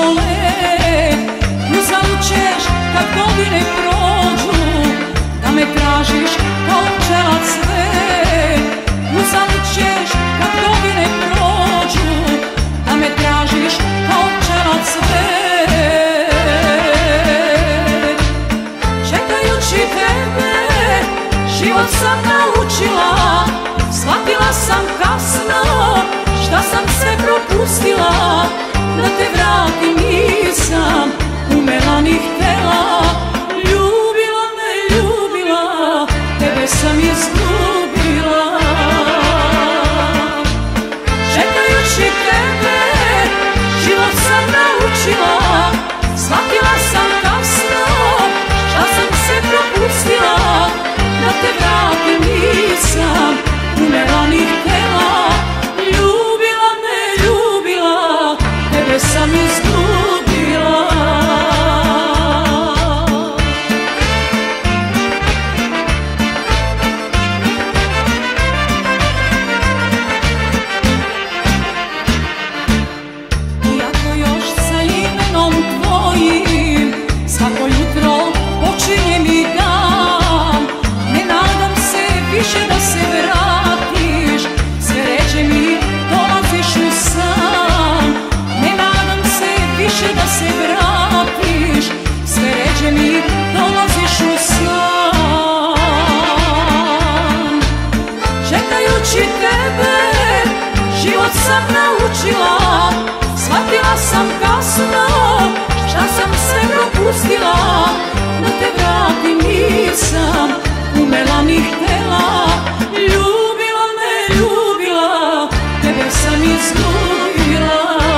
škole. Uzalud ćeš kad godine prođu da me tražiš kao pčela cvet. Uzalud ćeš kad godine prođu da me tražiš kao pčela cvet. Čekajući tebe život sam naučila, shvatila sam kasno šta sam sve propustila. Da te vratim nisam umela ni htela, ljubila me ljubila, tebe sam izgubila. Čekajući tebe život sam naučila, shvatila sam kasno šta sam sve propustila. Da te vratim nisam umela ni htela, ljubila me ljubila, tebe sam izgubila. Iako još sa imenom tvojim svako jutro počinje mi dan, ne nadam se više da se vratiš, sve ređe mi dolaziš u san. Ne nadam se više da se vratiš, sve ređe mi dolaziš u san. Čekajući tebe život sam naučila, shvatila sam kasno šta sam sve propustila. Da te vratim nisam umela ni htela, ljubila me ljubila, tebe sam izgubila.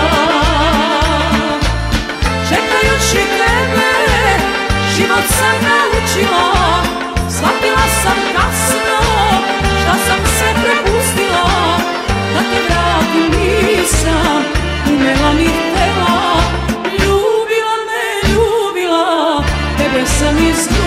Čekajući tebe život sam naučila, shvatila sam kasno šta sam sve prepustila. Da te vratim nisam umela ni htela, ljubila me ljubila, tebe sam izgubila.